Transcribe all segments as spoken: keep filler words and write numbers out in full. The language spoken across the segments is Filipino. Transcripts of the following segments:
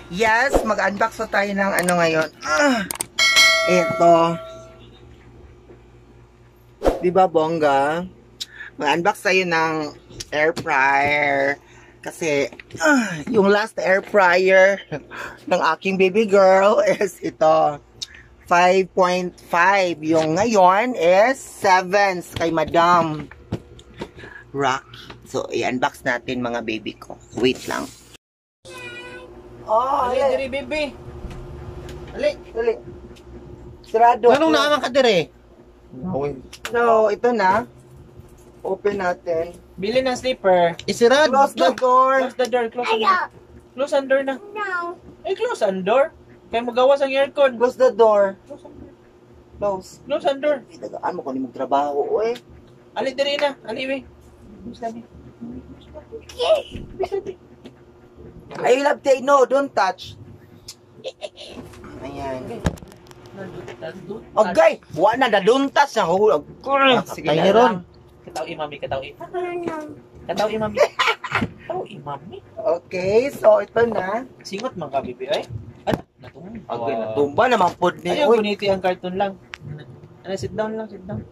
Yes, mag-unbox na tayo ng ano ngayon. Ah, ito. Diba, bongga? Mag-unbox tayo ng air fryer. Kasi, ah, yung last air fryer ng aking baby girl is ito. five point five. Yung ngayon is seven kay Madam Rocky. So, i-unbox natin mga baby ko. Wait lang. Oh, ali diri baby. Ali, ali. Sarado. Anong naman ka diri? So, ito na. Open natin. Bili ng slipper. Isirad. Close the door. Close the door. Close the door. Close ang door na. No. Eh, close ang door. Kaya magawas ang aircon. Close the door. Close ang door. Close. Close ang door. Tagaan mo kung hindi magtrabaho, eh. Ali diri na. Ali, we. Sabi. I love say no, don't touch. Ayan. Okay, wala na daduntas na hulog. Sige na ron. Kataw imami, kataw imami. Kataw imami. Kataw imami. Okay, so ito na. Singot man ka, bibi, ay. Ano? Natumba. Okay, natumba naman po ni. Ayaw, guniti ang cartoon lang. Ano, sit down lang, sit down.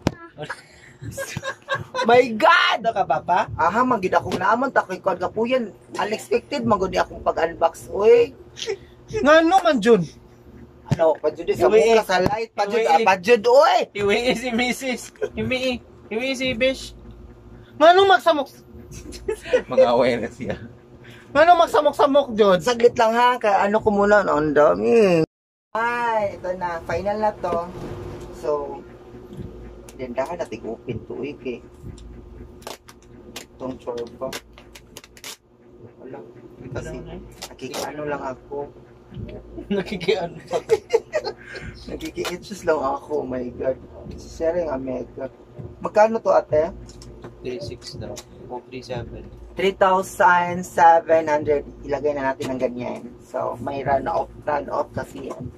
My God! Ano ka, papa? Aha, magid akong naaman, takoy ko ka po yan. Unexpected, magudi akong pag-unbox. Uy! Nga naman, Jun? Ano, padjud sa buka, sa light, padjud, ah, padjud, uy! Iwi si missus Iwi, iwi si Bish. Nga nung magsamok? Mag-away na siya. Nga nung magsamok-samok, Jun? Saglit lang ha, kaya ano ko muna, no, ang dami. Ay, ito na, final na to. So, dendahan natin open to, eh. Itong chorba. Wala. Kasi, nakiki-ano lang ako. Nakikiano pa. Nakiki-itches lang ako, oh my God. Sharing a mega. Magkano to, ate? three six daw. O three seven. three thousand seven hundred. Ilagay na natin ng ganyan. So, may run off, run off kasi yan.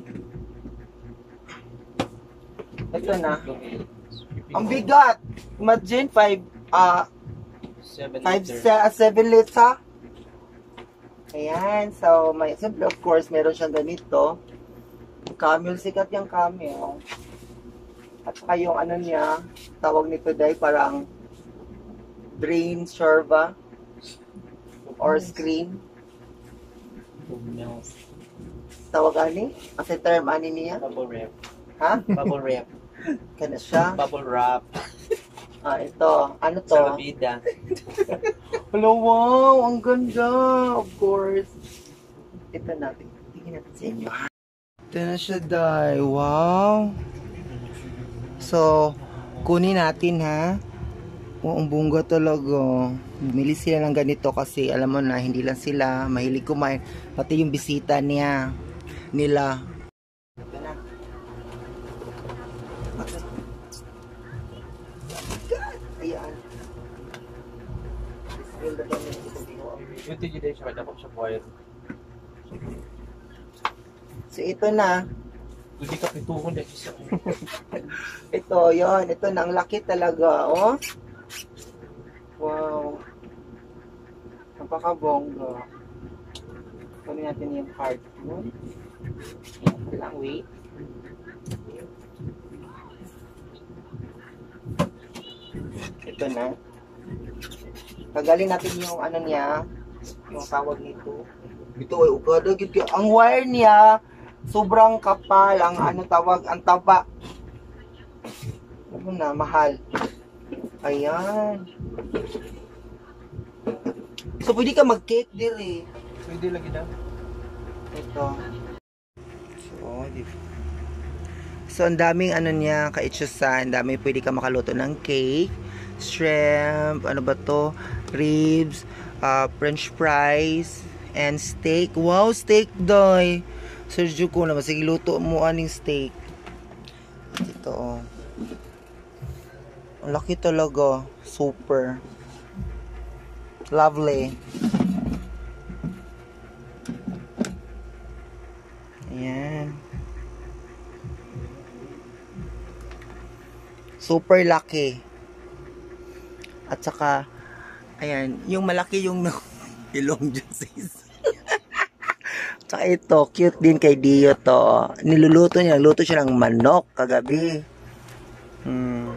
Ito na. Ang bigat. Imagine, five, ah, five, seven liter. Ayan. So, may, simple, of course, meron siyang ganito. Camel, sikat yung camel. At saka yung ano niya, tawag nito dahil parang drain serva or screen. Tawag ani? Kasi term ani niya? Bubble wrap. Ha? Bubble wrap. Kana siya? Bubble wrap. Ah, ito. Ano to? Salabida. Hello, wow! Ang ganda! Of course. Ito natin. Tingin natin sa inyo. Ito na siya, Day. Wow! So, kunin natin, ha? Oh, ang bongga talaga. Bumili sila ng ganito kasi alam mo na, hindi lang sila mahilig kumain. Pati yung bisita niya. Nila. Ito na. Ayan. Ito yung day siya kadapok sa wire. So, ito na. Hindi ka pituhon dahil siya. Ito, yon. Ito na. Ang laki talaga, oh. Wow. Napakabongga. Kunin natin yung carton. Ito lang, wait. Ito na. Tagalin natin yung ano niya, yung tawag nito. Ito ay ukada gid kay ang wire niya sobrang kapal, ang ano tawag, ang taba. Ano na, mahal. Ayan. So pwede ka mag-cake dire. Pwede lagi daw. Ito. So, di So, ang daming ano niya, kaitsusan. Ang dami pwede ka makaluto ng cake, shrimp, ano ba to? Ribs, uh, french fries, and steak. Wow, steak doy. Sergio ko naman. Sige, luto mo aning steak. Ito, oh. Ang laki talaga. Super. Lovely. Ayan. Super laki. At saka, ayan, yung malaki yung ilong juices. Tsaka ito, cute din kay Dio to. Niluluto niya, nagluto siya ng manok kagabi. Hmm.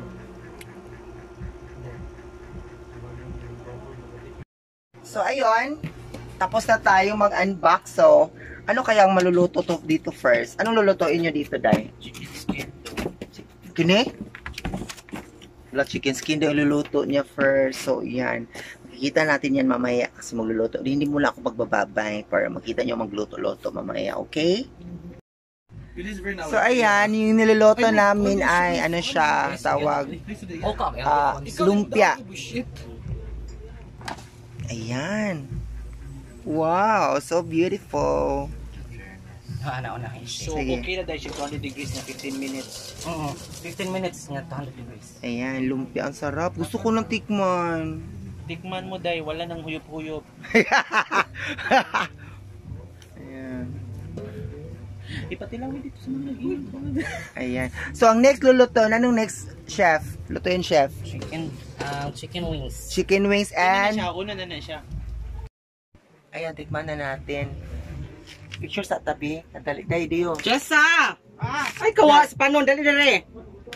So, ayun. Tapos na tayong mag-unbox. So, ano kayang maluluto to dito first? Anong lulutuin nyo dito, Day? Chicken skin. Kini? Wala, chicken skin daw iluluto niya first. So, yan. Makikita natin yan mamaya kasi magluluto. Hindi muna ako magbababay para makita nyo magluto-luto mamaya, okay? So, ayan. Yung niluluto namin ay, ano siya, tawag, ah, lumpia. Ayan. Wow, so beautiful. Ano na So, Sige. okay na dahil siya two hundred degrees na fifteen minutes. Oo. fifteen minutes nga two hundred degrees. Ayan, lumpia. Ang sarap. Gusto ko ng tikman. Tikman mo dahil wala nang huyop-huyop. Ayan. Ipati lang mo dito sa mga nag-iib. Ayan. So, ang next luluto, anong next, chef? Lutuin, chef. Chicken, uh, chicken wings. Chicken wings Una na and... siya, una na na siya. Ayan, tikman na natin. Picture sa tabi. Dali, dali, diyo. Jessa! Ah, ay, kawas pa nun. Dali, dali.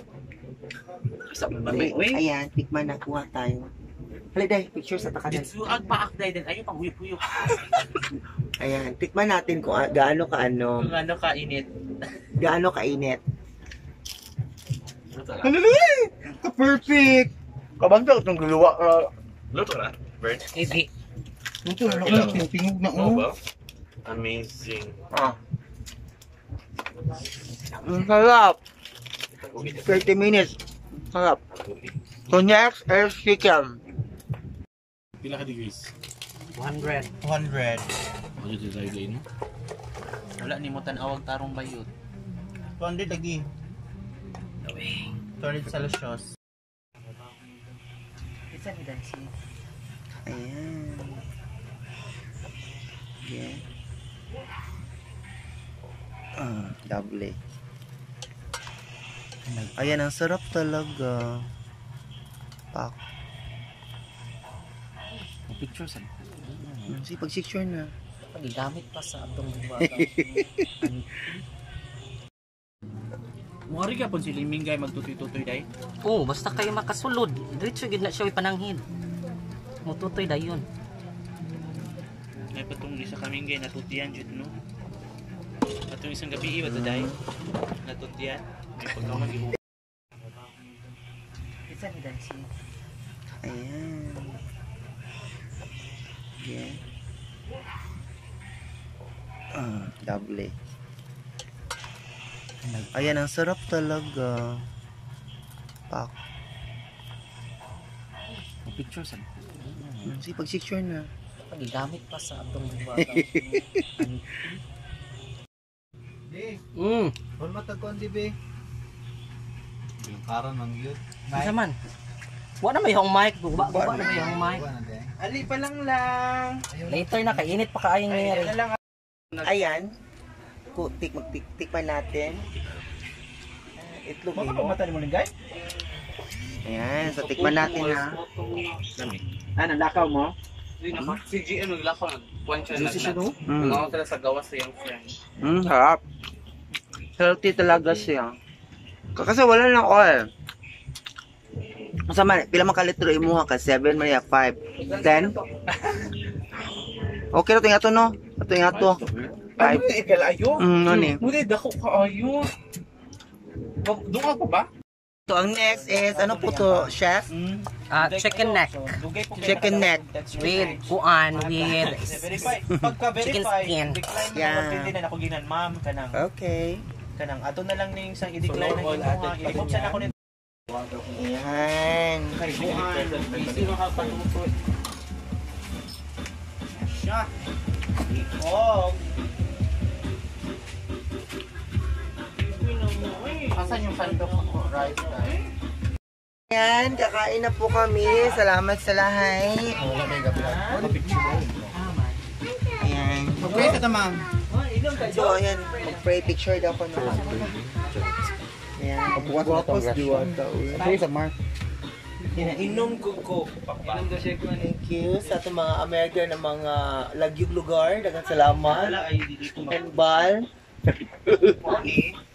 Dali. Ayan, tikman na. Kuha tayo. Dali, dali. Picture sa takadan. Dito, ang paak dahil din. Ayaw pang huyop-huyop. Ayan, tikman natin kung ah, gaano ka ano. Kung ano kainit. Gaano kainit. Ano na eh? Ka-perfect! Kabanta itong luluwa. Luto na? Bird? Hindi. Ito na lang. Tingog na. Oo Oh. ba? Amazing. Ah. Ang sarap. thirty minutes. Sarap. So next is chicken. Pila ka degrees? one hundred. one hundred. Ano dito tayo din? Wala ni mo tanawag tarong bayot. two hundred lagi. two hundred Celsius. Isa ni Dancy. Ayan. Yeah. Ah, double. Ayan, ang sarap talaga. Pak. Picture sa Si pag-picture na. Pagigamit pa sa atong buwaga. Muhari ka po si Liming guy magtutoy-tutoy dahil. Oo, basta kayo makasulod. Diretso gid na siya ipananghin. Mututoy dayon. May patong isa kaming guy natutian jud no. Atong isang gabi iba to dahil. Natutian. May pagkaman gibo. Isa ni Dancy. Ayan. Yeah. Ah, double. Ayan, ang sarap talaga. Pak. Picture sa Si pag-picture na. Pagigamit pa sa atong buwaga. Mm. Wala matagkuan di be. Yung karon man yun. Isa man. Wa na may hong mic, guba guba na may hong mic. Ali pa lang lang. Later na kainit pa kaayong ngayari. Ayan. Ku tik mag tik tikman natin. Itlog mo. mata ni mo ning guy? Ayan, so tikman natin ha. Lami. Ah, nalakaw mo? Si G M naglakaw nagkuhan siya na. siya no? Mm. Nagawa sila sa gawas sa iyang friend. Mm, harap. Healthy talaga siya. Kasi wala lang oil. Masama, pila man kalitro imuha ka? seven man ya, five, ten? Okay na ito nga to, no? Ito nga to. five. Ano ikal ayo? Mm, ano eh. Muli dako ka ayo. Doon ka pa ba? So, ang next is, ano po to, chef? Ah, chicken neck. Chicken neck. With kuan with Verify. Pagka Chicken verify, skin. decline mo Yeah. naman pwede na ako ginan ma'am kanang Okay. kanang ato na lang ning isang i-decline na imo ha. I-option ako nito. Ayan. Kay buhan. Busy makapatutod. Siya. Oh. Asan yung sandok ko? Rice na. Ayan, kakain na po kami. Salamat sa lahat. Ayan. Mag-pray ka ta ma'am. So, ayan. Mag-pray picture daw ko naman. Ayan. Guwapos diwata. Pray sa Mark. Inainom ko ko. Inom ko siya ko. Thank you sa ating mga American na mga lagyog lugar. Daghang salamat. Wala ay dito And bal.